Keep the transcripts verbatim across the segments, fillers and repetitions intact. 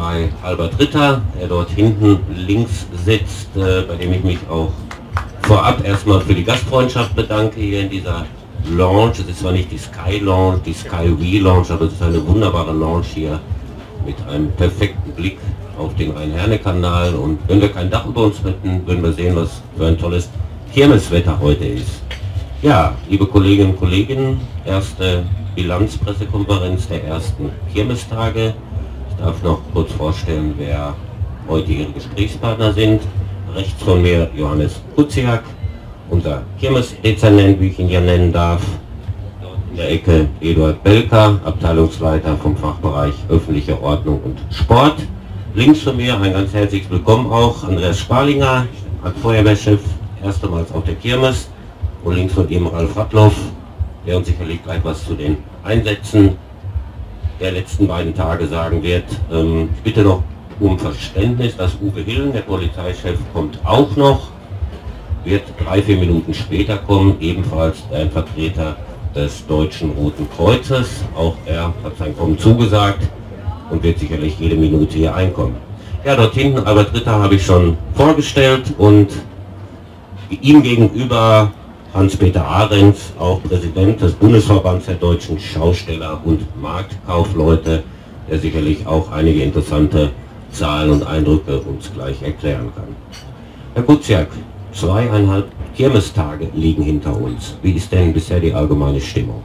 bei Albert Ritter, der dort hinten links sitzt, äh, bei dem ich mich auch vorab erstmal für die Gastfreundschaft bedanke hier in dieser Lounge. Es ist zwar nicht die Sky Lounge, die Sky We Lounge, aber es ist eine wunderbare Lounge hier mit einem perfekten Blick auf den Rhein-Herne-Kanal, und wenn wir kein Dach über uns hätten, würden wir sehen, was für ein tolles Kirmeswetter heute ist. Ja, liebe Kolleginnen und Kollegen, erste Bilanzpressekonferenz der ersten Kirmestage. Ich darf noch kurz vorstellen, wer heute Ihre Gesprächspartner sind. Rechts von mir Johannes Kuciak, unser Kirmesdezernent, wie ich ihn ja nennen darf. Dort in der Ecke Eduard Belker, Abteilungsleiter vom Fachbereich Öffentliche Ordnung und Sport. Links von mir ein ganz herzliches Willkommen auch Andreas Sparlinger, Feuerwehrchef, erstmals auf der Kirmes. Und links von ihm Ralf Radloff, der uns sicherlich gleich was zu den Einsätzen der letzten beiden Tage sagen wird. Ähm, ich bitte noch um Verständnis, dass Uwe Hillen, der Polizeichef, kommt auch noch, wird drei, vier Minuten später kommen, ebenfalls ein Vertreter des Deutschen Roten Kreuzes. Auch er hat sein Kommen zugesagt und wird sicherlich jede Minute hier einkommen. Ja, dort hinten Albert Ritter habe ich schon vorgestellt, und ihm gegenüber Hans-Peter Ahrens, auch Präsident des Bundesverbands der deutschen Schausteller und Marktkaufleute, der sicherlich auch einige interessante Zahlen und Eindrücke uns gleich erklären kann. Herr Kuciak, zweieinhalb Kirmestage liegen hinter uns. Wie ist denn bisher die allgemeine Stimmung?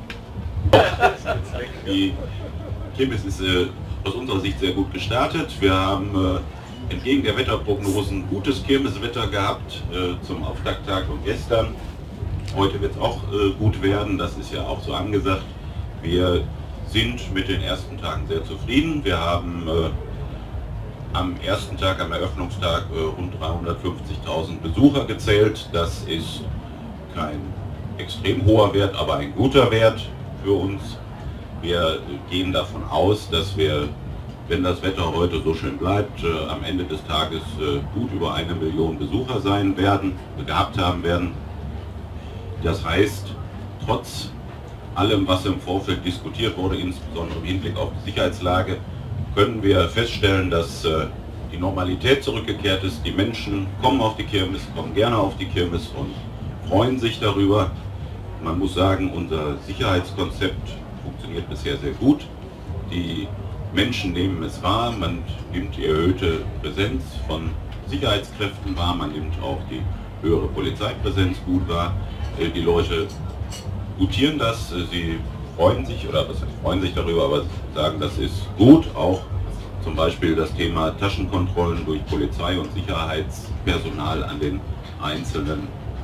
Die Kirmes ist äh, aus unserer Sicht sehr gut gestartet. Wir haben äh, entgegen der Wetterprognosen gutes Kirmeswetter gehabt äh, zum Auftakttag und gestern. Heute wird es auch äh, gut werden, das ist ja auch so angesagt. Wir sind mit den ersten Tagen sehr zufrieden. Wir haben äh, am ersten Tag, am Eröffnungstag, äh, rund dreihundertfünfzigtausend Besucher gezählt. Das ist kein extrem hoher Wert, aber ein guter Wert für uns. Wir gehen davon aus, dass wir, wenn das Wetter heute so schön bleibt, äh, am Ende des Tages äh, gut über eine Million Besucher sein werden, äh, gehabt haben werden. Das heißt, trotz allem, was im Vorfeld diskutiert wurde, insbesondere im Hinblick auf die Sicherheitslage, können wir feststellen, dass äh, die Normalität zurückgekehrt ist. Die Menschen kommen auf die Kirmes, kommen gerne auf die Kirmes und freuen sich darüber. Man muss sagen, unser Sicherheitskonzept funktioniert bisher sehr gut. Die Menschen nehmen es wahr, man nimmt die erhöhte Präsenz von Sicherheitskräften wahr, man nimmt auch die höhere Polizeipräsenz gut wahr. Die Leute gutieren das, sie freuen sich, oder was heißt, freuen sich darüber, aber sagen, das ist gut. Auch zum Beispiel das Thema Taschenkontrollen durch Polizei und Sicherheitspersonal an den einzelnen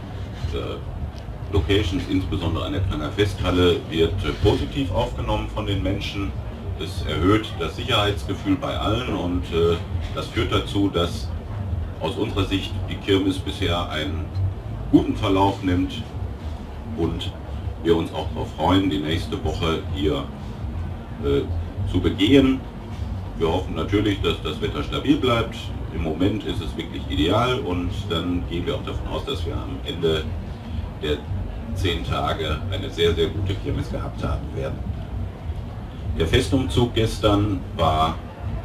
äh, Locations, insbesondere an der Klanger Festhalle, wird äh, positiv aufgenommen von den Menschen. Es erhöht das Sicherheitsgefühl bei allen, und äh, das führt dazu, dass aus unserer Sicht die Kirmes bisher einen guten Verlauf nimmt und wir uns auch darauf freuen, die nächste Woche hier äh, zu begehen. Wir hoffen natürlich, dass das Wetter stabil bleibt. Im Moment ist es wirklich ideal, und dann gehen wir auch davon aus, dass wir am Ende der zehn Tage eine sehr, sehr gute Kirmes gehabt haben werden. Der Festumzug gestern war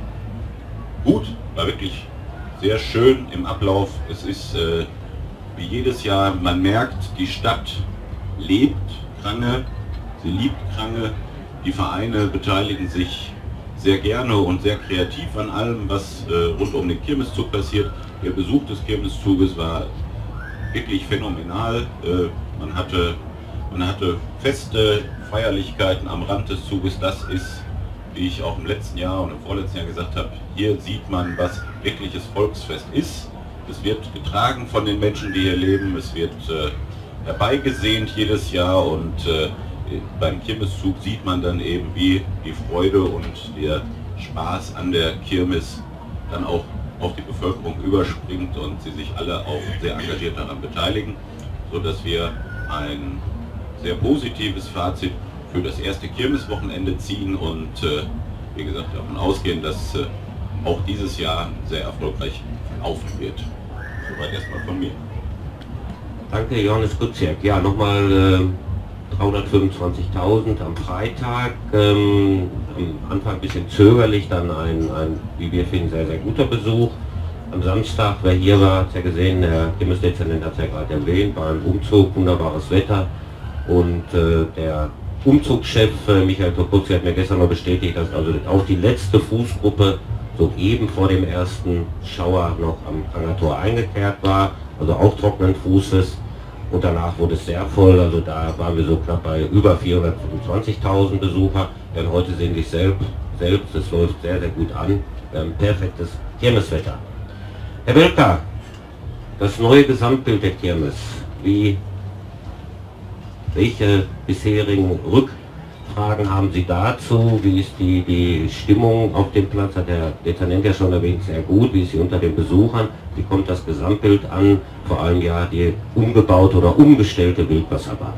gut, war wirklich sehr schön im Ablauf. Es ist äh, wie jedes Jahr, man merkt, die Stadt lebt Krange, sie liebt Krange, die Vereine beteiligen sich sehr gerne und sehr kreativ an allem, was äh, rund um den Kirmeszug passiert. Der Besuch des Kirmeszuges war wirklich phänomenal. Äh, man hatte, man hatte feste Feierlichkeiten am Rand des Zuges. Das ist, wie ich auch im letzten Jahr und im vorletzten Jahr gesagt habe, hier sieht man, was wirkliches Volksfest ist. Es wird getragen von den Menschen, die hier leben. Es wird äh, herbeigesehnt jedes Jahr, und äh, beim Kirmeszug sieht man dann eben, wie die Freude und der Spaß an der Kirmes dann auch auf die Bevölkerung überspringt und sie sich alle auch sehr engagiert daran beteiligen, sodass wir ein sehr positives Fazit für das erste Kirmeswochenende ziehen und äh, wie gesagt davon ausgehen, dass äh, auch dieses Jahr sehr erfolgreich laufen wird. Soweit erstmal von mir. Danke, Johannes Kuciak. Ja, nochmal äh, dreihundertfünfundzwanzigtausend am Freitag. Ähm, am Anfang ein bisschen zögerlich, dann ein, ein, wie wir finden, sehr, sehr guter Besuch. Am Samstag, wer hier war, hat ja gesehen, der Kirmesdezernent hat es ja gerade erwähnt, war ein Umzug, wunderbares Wetter. Und äh, der Umzugschef äh, Michael Topuzzi hat mir gestern noch bestätigt, dass also auch die letzte Fußgruppe soeben vor dem ersten Schauer noch am Prangertor eingekehrt war, also auch trockenen Fußes. Und danach wurde es sehr voll, also da waren wir so knapp bei über vierhundertfünfundzwanzigtausend Besucher. Denn heute sehen sich selbst, selbst, es läuft sehr, sehr gut an. Wir haben perfektes Kirmeswetter. Herr Welker, das neue Gesamtbild der Kirmes, wie, welche bisherigen Rückfragen haben Sie dazu? Wie ist die, die Stimmung auf dem Platz? Hat der Dezernent ja schon erwähnt, sehr gut. Wie ist sie unter den Besuchern? Wie kommt das Gesamtbild an? Vor allem ja die umgebaute oder umgestellte Wildwasserbahn.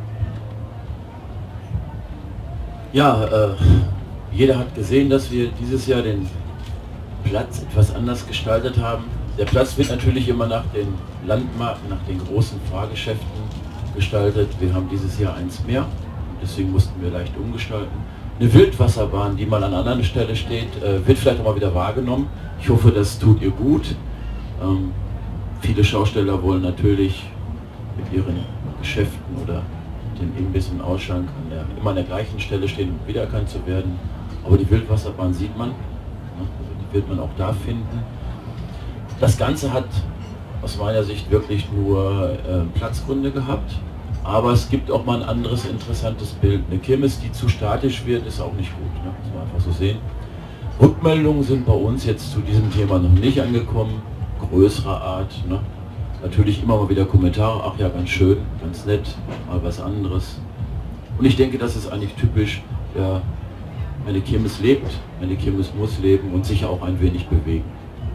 Ja, äh, jeder hat gesehen, dass wir dieses Jahr den Platz etwas anders gestaltet haben. Der Platz wird natürlich immer nach den Landmarken, nach den großen Fahrgeschäften gestaltet. Wir haben dieses Jahr eins mehr und deswegen mussten wir leicht umgestalten. Eine Wildwasserbahn, die mal an einer anderen Stelle steht, äh, wird vielleicht auch mal wieder wahrgenommen. Ich hoffe, das tut ihr gut. Ähm, viele Schausteller wollen natürlich mit ihren Geschäften oder dem Imbiss und Ausschank an der, immer an der gleichen Stelle stehen, um wiedererkannt zu werden. Aber die Wildwasserbahn sieht man, ne? Also die wird man auch da finden. Das Ganze hat aus meiner Sicht wirklich nur äh, Platzgründe gehabt, aber es gibt auch mal ein anderes interessantes Bild. Eine Kirmes, die zu statisch wird, ist auch nicht gut, ne? Das muss man einfach so sehen. Rückmeldungen sind bei uns jetzt zu diesem Thema noch nicht angekommen, größerer Art. Ne? Natürlich immer mal wieder Kommentare, ach ja, ganz schön, ganz nett, mal was anderes. Und ich denke, das ist eigentlich typisch, ja, eine Kirmes lebt, eine Kirmes muss leben und sich auch ein wenig bewegen.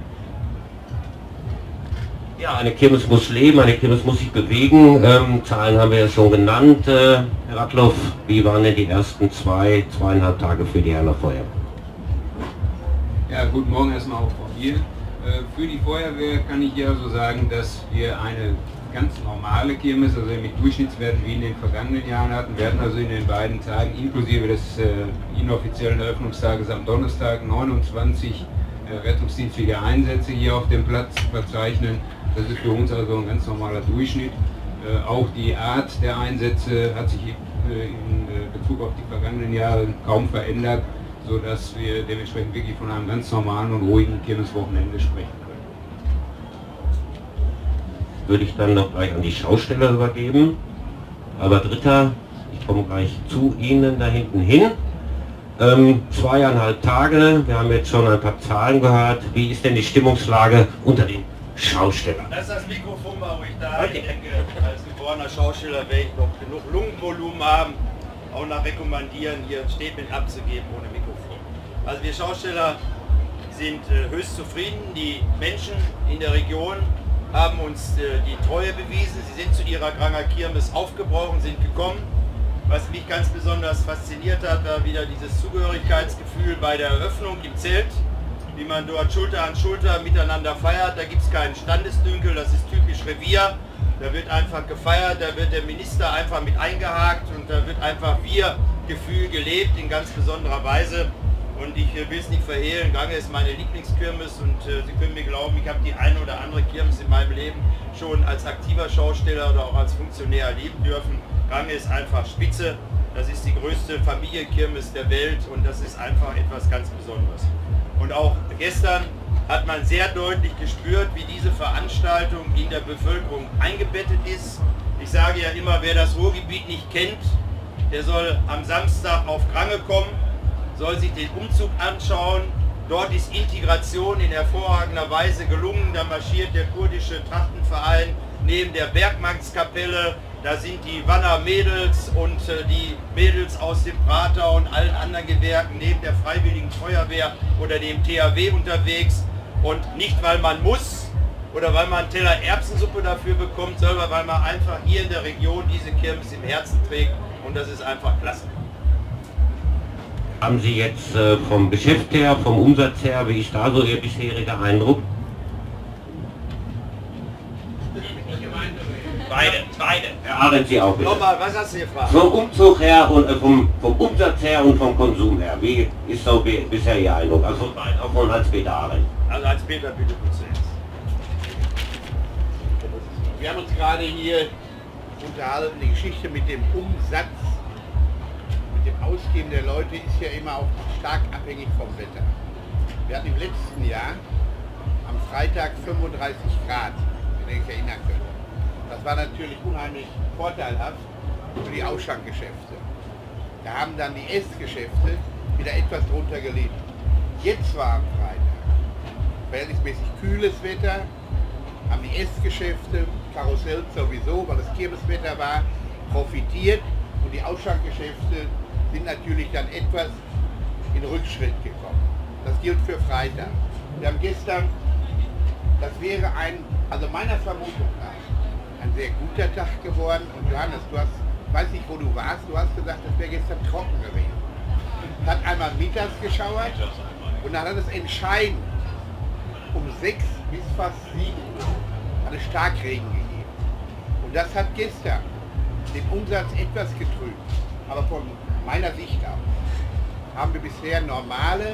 Ja, eine Kirmes muss leben, eine Kirmes muss sich bewegen. Ähm, Zahlen haben wir ja schon genannt. Äh, Herr Radloff, wie waren denn die ersten zwei, zweieinhalb Tage für die Herner Feuerwehr? Ja, guten Morgen erstmal auch von mir. Äh, für die Feuerwehr kann ich ja so sagen, dass wir eine ganz normale Kirmes, also mit Durchschnittswerten wie in den vergangenen Jahren hatten. Wir hatten also in den beiden Tagen, inklusive des äh, inoffiziellen Eröffnungstages am Donnerstag, neunundzwanzig äh, rettungsdienstliche Einsätze hier auf dem Platz zu verzeichnen. Das ist für uns also ein ganz normaler Durchschnitt. Äh, auch die Art der Einsätze hat sich äh, in äh, Bezug auf die vergangenen Jahre kaum verändert, sodass wir dementsprechend wirklich von einem ganz normalen und ruhigen Kirmeswochenende sprechen können. Würde ich dann noch gleich an die Schausteller übergeben. Aber Dritter, ich komme gleich zu Ihnen da hinten hin. Ähm, zweieinhalb Tage, wir haben jetzt schon ein paar Zahlen gehört. Wie ist denn die Stimmungslage unter den Schaustellern? Das ist das Mikrofon mal ruhig da. Ich denke, als geborener Schausteller werde ich noch genug Lungenvolumen haben, auch nach Rekommandieren hier ein Statement abzugeben ohne Mikrofon. Also wir Schausteller sind äh, höchst zufrieden. Die Menschen in der Region haben uns äh, die Treue bewiesen. Sie sind zu ihrer Granger Kirmes aufgebrochen, sind gekommen. Was mich ganz besonders fasziniert hat, war wieder dieses Zugehörigkeitsgefühl bei der Eröffnung im Zelt, wie man dort Schulter an Schulter miteinander feiert. Da gibt es keinen Standesdünkel, das ist typisch Revier. Da wird einfach gefeiert, da wird der Minister einfach mit eingehakt und da wird einfach Wir-Gefühl gelebt in ganz besonderer Weise. Und ich äh, will es nicht verhehlen, Grange ist meine Lieblingskirmes und äh, Sie können mir glauben, ich habe die eine oder andere Kirmes in meinem Leben schon als aktiver Schausteller oder auch als Funktionär erleben dürfen. Grange ist einfach spitze, das ist die größte Familienkirmes der Welt und das ist einfach etwas ganz Besonderes. Und auch gestern hat man sehr deutlich gespürt, wie diese Veranstaltung in der Bevölkerung eingebettet ist. Ich sage ja immer, wer das Ruhrgebiet nicht kennt, der soll am Samstag auf Grange kommen, soll sich den Umzug anschauen. Dort ist Integration in hervorragender Weise gelungen. Da marschiert der kurdische Trachtenverein neben der Bergmannskapelle. Da sind die Wanner Mädels und äh, die Mädels aus dem Prater und allen anderen Gewerken neben der Freiwilligen Feuerwehr oder dem T H W unterwegs. Und nicht, weil man muss oder weil man einen Teller Erbsensuppe dafür bekommt, sondern weil man einfach hier in der Region diese Kirmes im Herzen trägt. Und das ist einfach klasse. Haben Sie jetzt äh, vom Geschäft her, vom Umsatz her, wie ist da so Ihr bisheriger Eindruck? Beide, beide. Herr Arendt, Sie auch bitte. Nochmal, was hast du gefragt? Vom Umzug her und äh, vom, vom Umsatz her und vom Konsum her, wie ist so bi bisher Ihr Eindruck? Also von beiden, auch von Hans-Peter Arendt. Also als Peter, bitte zuerst. Wir haben uns gerade hier unterhalten, die Geschichte mit dem Umsatz, mit dem Ausgeben der Leute ist ja immer auch stark abhängig vom Wetter. Wir hatten im letzten Jahr am Freitag fünfunddreißig Grad, wenn ihr euch erinnern könnt. Das war natürlich unheimlich vorteilhaft für die Ausschankgeschäfte. Da haben dann die Essgeschäfte wieder etwas drunter gelitten. Jetzt war am Freitag verhältnismäßig kühles Wetter, haben die Essgeschäfte, Karussell sowieso, weil es Kirmeswetter war, profitiert und die Ausschankgeschäfte sind natürlich dann etwas in Rückschritt gekommen. Das gilt für Freitag. Wir haben gestern, das wäre ein, also meiner Vermutung nach, ein sehr guter Tag geworden. Und Johannes, du hast, ich weiß nicht, wo du warst, du hast gesagt, das wäre gestern trocken gewesen. Es hat einmal mittags geschauert und dann hat es entscheidend um sechs bis fast sieben Uhr eine Starkregen gegeben. Und das hat gestern den Umsatz etwas getrübt. Aber von meiner Sicht aus haben wir bisher normale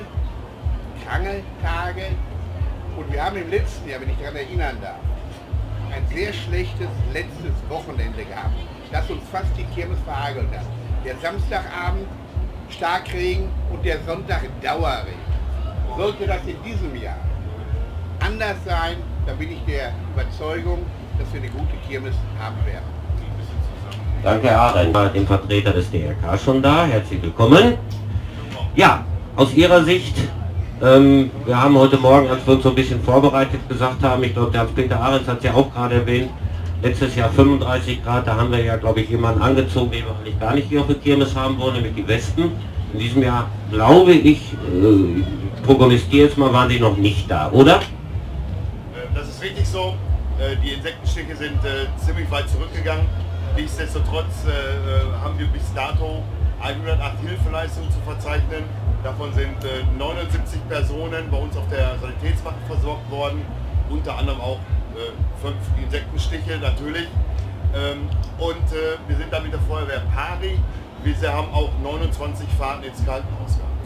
Angeltage und wir haben im letzten Jahr, wenn ich daran erinnern darf, ein sehr schlechtes letztes Wochenende gehabt, das uns fast die Kirmes verhagelt hat. Der Samstagabend Starkregen und der Sonntag Dauerregen. Sollte das in diesem Jahr anders sein, dann bin ich der Überzeugung, dass wir eine gute Kirmes haben werden. Danke, Herr Arendt. Den Vertreter des D R K schon da. Herzlich willkommen. Ja, aus Ihrer Sicht, ähm, wir haben heute Morgen, als wir uns so ein bisschen vorbereitet gesagt haben, ich glaube, der Hans-Peter Arendt hat es ja auch gerade erwähnt, letztes Jahr fünfunddreißig Grad, da haben wir ja, glaube ich, jemanden angezogen, den wir eigentlich gar nicht hier auf der Kirmes haben wollen, nämlich die Wespen. In diesem Jahr, glaube ich, äh, prognostiziere jetzt mal, waren die noch nicht da, oder? Das ist richtig so. Die Insektenstiche sind äh, ziemlich weit zurückgegangen. Nichtsdestotrotz äh, haben wir bis dato hundertacht Hilfeleistungen zu verzeichnen. Davon sind äh, neunundsiebzig Personen bei uns auf der Sanitätswache versorgt worden. Unter anderem auch äh, fünf Insektenstiche natürlich. Ähm, und äh, wir sind da mit der Feuerwehr pari. Wir haben auch neunundzwanzig Fahrten ins Krankenhaus gehabt.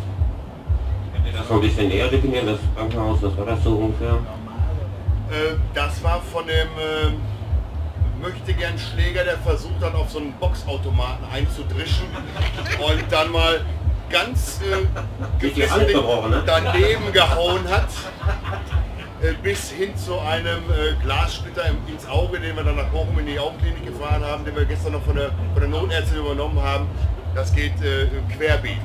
Könnt ihr das noch ein bisschen näher definieren, das Krankenhaus, was war das so ungefähr? Das war von dem äh, möchte gern Schläger, der versucht hat, auf so einen Boxautomaten einzudrischen und dann mal ganz äh, gefesselt ne? daneben gehauen hat, äh, bis hin zu einem äh, Glassplitter im, ins Auge, den wir dann nach Bochum in die Augenklinik gefahren haben, den wir gestern noch von der, von der Notärztin übernommen haben. Das geht äh, querbeet.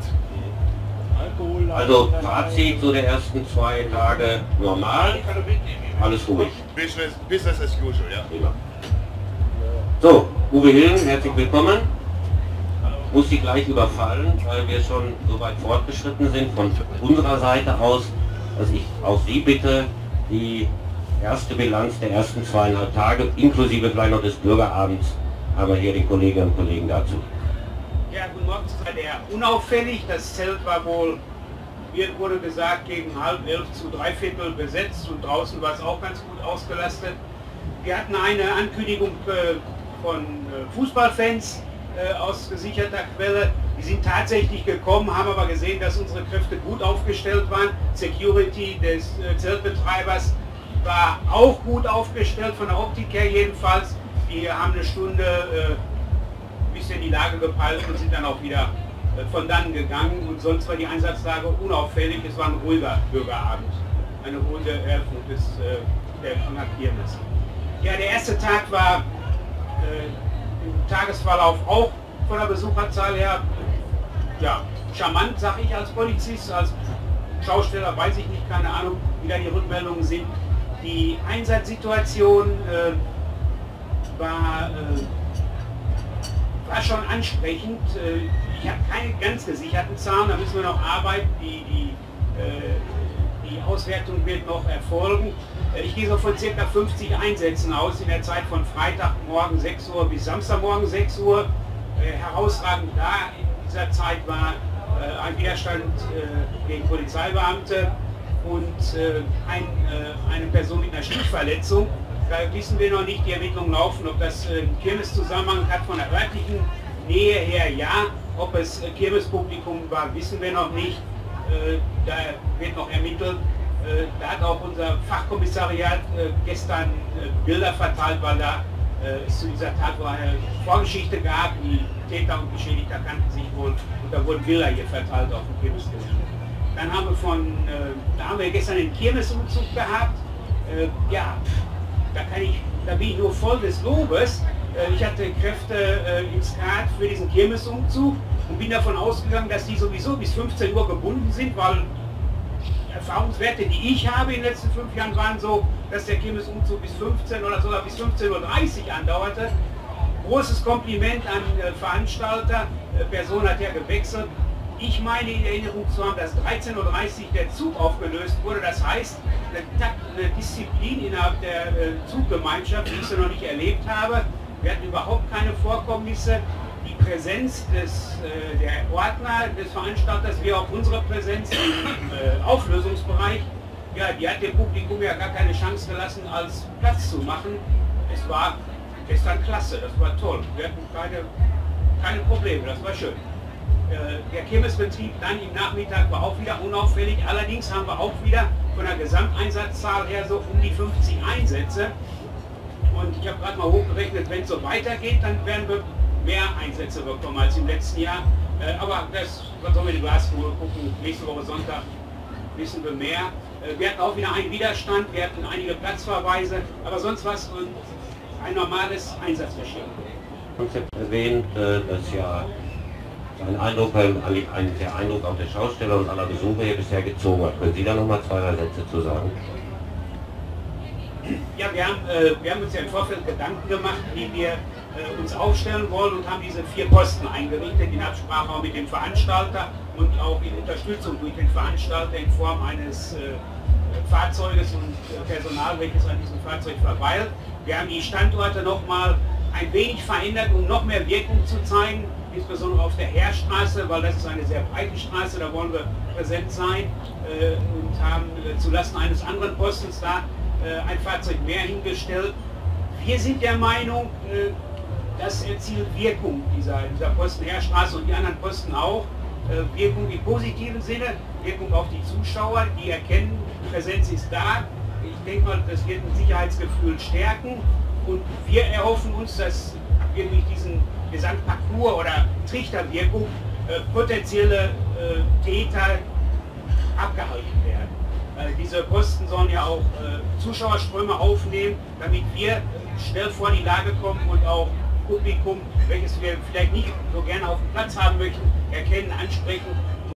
Also Fazit so der ersten zwei Tage normal, alles ruhig. Business, business as usual, ja. Prima. So, Uwe Hillen, herzlich willkommen. Muss Sie gleich überfallen, weil wir schon so weit fortgeschritten sind von unserer Seite aus, dass ich auch Sie bitte, die erste Bilanz der ersten zweieinhalb Tage, inklusive vielleicht noch des Bürgerabends, haben wir hier den Kolleginnen und Kollegen dazu. Ja, guten Morgen, der unauffällig. Das Zelt war wohl, mir wurde gesagt, gegen halb elf zu drei Viertel besetzt und draußen war es auch ganz gut ausgelastet. Wir hatten eine Ankündigung äh, von äh, Fußballfans äh, aus gesicherter Quelle. Die sind tatsächlich gekommen, haben aber gesehen, dass unsere Kräfte gut aufgestellt waren. Security des äh, Zeltbetreibers war auch gut aufgestellt, von der Optik her jedenfalls. Wir haben eine Stunde äh, bisschen die Lage gepeilt und sind dann auch wieder äh, von dann gegangen und sonst war die Einsatzlage unauffällig. Es war ein ruhiger Bürgerabend, eine ruhige Eröffnung des, äh, der Kirmes. Ja, der erste Tag war äh, im Tagesverlauf auch von der Besucherzahl her ja, charmant, sag ich als Polizist, als Schausteller weiß ich nicht, keine Ahnung, wie da die Rückmeldungen sind. Die Einsatzsituation äh, war äh, war schon ansprechend. Ich habe keine ganz gesicherten Zahlen, da müssen wir noch arbeiten. Die, die, die Auswertung wird noch erfolgen. Ich gehe so von ca. fünfzig Einsätzen aus in der Zeit von Freitagmorgen sechs Uhr bis Samstagmorgen sechs Uhr. Herausragend da in dieser Zeit war ein Widerstand gegen Polizeibeamte und ein, eine Person mit einer Stichverletzung. da wissen wir noch nicht, die Ermittlungen laufen, ob das äh, einen Kirmeszusammenhang hat von der örtlichen Nähe her, ja. Ob es äh, Kirmespublikum war, wissen wir noch nicht. Äh, da wird noch ermittelt. Äh, da hat auch unser Fachkommissariat äh, gestern äh, Bilder verteilt, weil da äh, es zu dieser Tat wohl eine Vorgeschichte gab. Die Täter und Geschädigter kannten sich wohl und da wurden Bilder hier verteilt auf dem Kirmesgelände. Dann haben wir von, äh, da haben wir gestern den Kirmesumzug gehabt. Äh, ja, da kann ich, da bin ich nur voll des Lobes. Äh, ich hatte Kräfte äh, im Skat für diesen Kirmesumzug und bin davon ausgegangen, dass die sowieso bis fünfzehn Uhr gebunden sind, weil Erfahrungswerte, die ich habe in den letzten fünf Jahren, waren so, dass der Kirmesumzug bis fünfzehn oder sogar bis fünfzehn Uhr dreißig andauerte. Großes Kompliment an äh, Veranstalter, äh, Person hat ja gewechselt. Ich meine in Erinnerung zu haben, dass dreizehn Uhr dreißig der Zug aufgelöst wurde. Das heißt, eine, Takt, eine Disziplin innerhalb der äh, Zuggemeinschaft, die ich so noch nicht erlebt habe. Wir hatten überhaupt keine Vorkommnisse. Die Präsenz des, äh, der Ordner, des Veranstalters, wie auch unsere Präsenz im äh, Auflösungsbereich, ja, die hat dem Publikum ja gar keine Chance gelassen, als Platz zu machen. Es war gestern klasse, das war toll. Wir hatten keine, keine Probleme, das war schön. Der Kirmesbetrieb dann im Nachmittag war auch wieder unauffällig. Allerdings haben wir auch wieder von der Gesamteinsatzzahl her so um die fünfzig Einsätze. Und ich habe gerade mal hochgerechnet, wenn es so weitergeht, dann werden wir mehr Einsätze bekommen als im letzten Jahr. Aber das, das sollen wir in die Glaskugel gucken. Nächste Woche Sonntag wissen wir mehr. Wir hatten auch wieder einen Widerstand, wir hatten einige Platzverweise, aber sonst war es ein normales Einsatzregime. Konzept erwähnt, dass ja ein Eindruck, ein, ein, der Eindruck auch der Schausteller und aller Besucher hier bisher gezogen hat. Können Sie da noch mal zwei, drei Sätze zu sagen? Ja, wir haben, äh, wir haben uns ja im Vorfeld Gedanken gemacht, wie wir äh, uns aufstellen wollen und haben diese vier Posten eingerichtet, in Absprache auch mit dem Veranstalter und auch in Unterstützung durch den Veranstalter in Form eines äh, Fahrzeuges und äh, Personal, welches an diesem Fahrzeug verweilt. Wir haben die Standorte noch mal ein wenig verändert, um noch mehr Wirkung zu zeigen, insbesondere auf der Heerstraße, weil das ist eine sehr breite Straße, da wollen wir präsent sein äh, und haben äh, zulasten eines anderen Postens da äh, ein Fahrzeug mehr hingestellt. Wir sind der Meinung, äh, das erzielt Wirkung, dieser, dieser Posten Heerstraße und die anderen Posten auch. Äh, Wirkung im positiven Sinne, Wirkung auf die Zuschauer, die erkennen, Präsenz ist da. Ich denke mal, das wird ein Sicherheitsgefühl stärken und wir erhoffen uns, dass wir durch diesen Gesamtparcours oder Trichterwirkung äh, potenzielle äh, Täter abgehalten werden. Äh, diese Posten sollen ja auch äh, Zuschauerströme aufnehmen, damit wir äh, schnell vor die Lage kommen und auch Publikum, welches wir vielleicht nicht so gerne auf dem Platz haben möchten, erkennen, ansprechen